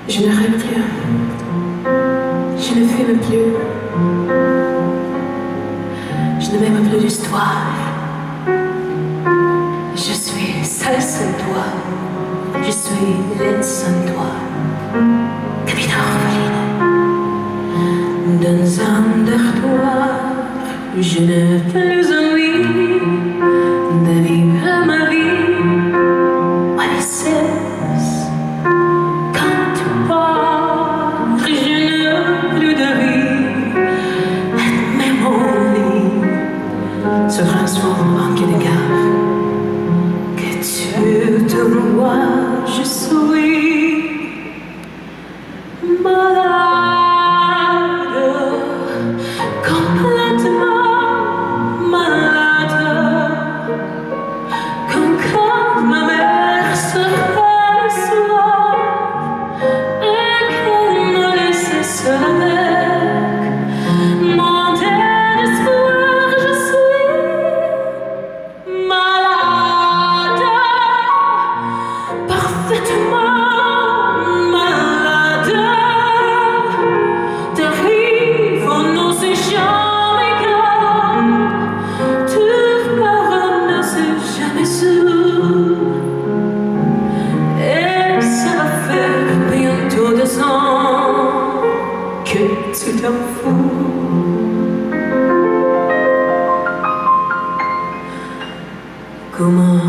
Je ne rêve plus, je ne fume plus, je ne m'aime plus d'histoire. Je suis seule sans toi, je suis laide sans toi, capitaine orpheline. Dans un dortoir, je n'ai plus envie de vivre ma vie. My cesse quand tu pars, je n'ai plus de vie. Et même mon lit se transforme en quai de gare. Que tu te vois, je suis malade, complètement malade. Comme quand ma mère sortait le soir et qu'elle me laissait seule avec mon désespoir. Je suis malade, parfaitement malade. T'arrives, on n'en sait jamais quand. Tu pleures, ne sais jamais sûr. Et ça va faire bientôt 2 ans que tu t'en fous. Comment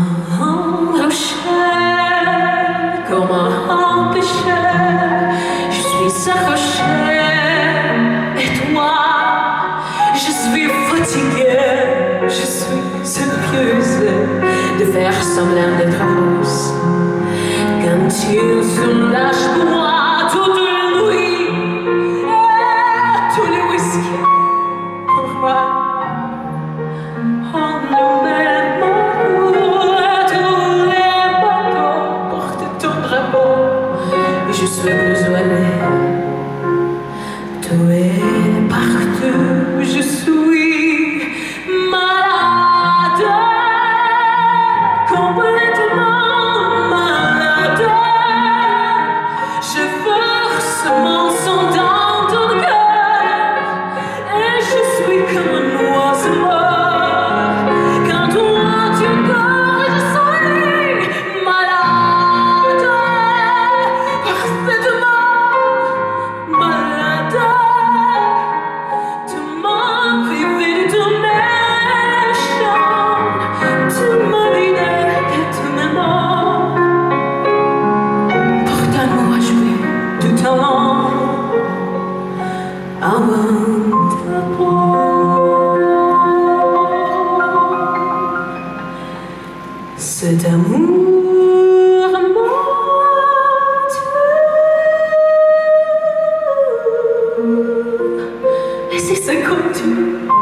rocher, comment empêcher? Je suis accrochée. Et toi, je suis fatiguée, je suis épuisée de faire semblant d'être heureuse. Quand tu soulages pour moi toute la nuit et tous les whisky pour moi. On nous met mon amour et tous les bateaux portent ton drapeau. Et je suis besoinée. Tout est partout, je suis malade, complètement malade. Je force mon sang dans ton cœur et je suis comme un oiseau mort. Quand toi tu dors, je suis malade, parfaitement malade. Tu m'as privé de ton méchant, tu m'as vidé de tous mes mots. Pourtant moi je vais tout en long avant ta peau. Cet amour m'a tué. Et si c'est comme tu,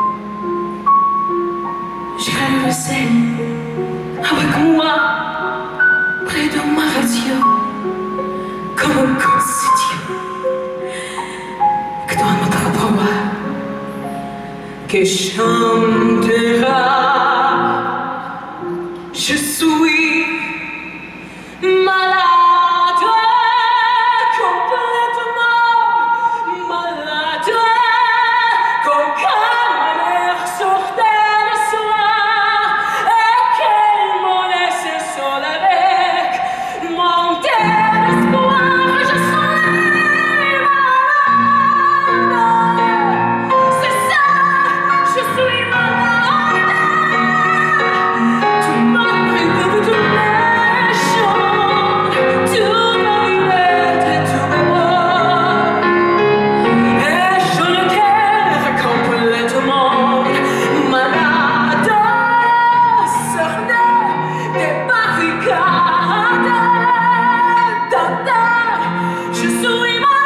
j'irai le laisser avec moi près de ma radio comme un quotidien que dans notre voix que chantera. Je suis malade, complètement malade. Comme quand ma mère sortait le soir et qu'elle me laissait seule avec mon désespoir. Je suis malade, c'est ça, je suis malade. Tu m'as privé de tout méchant, tu m'as vidé de tous mes mots. Et je ne t'aime complètement malade, sortez des barricades. Je suis malade.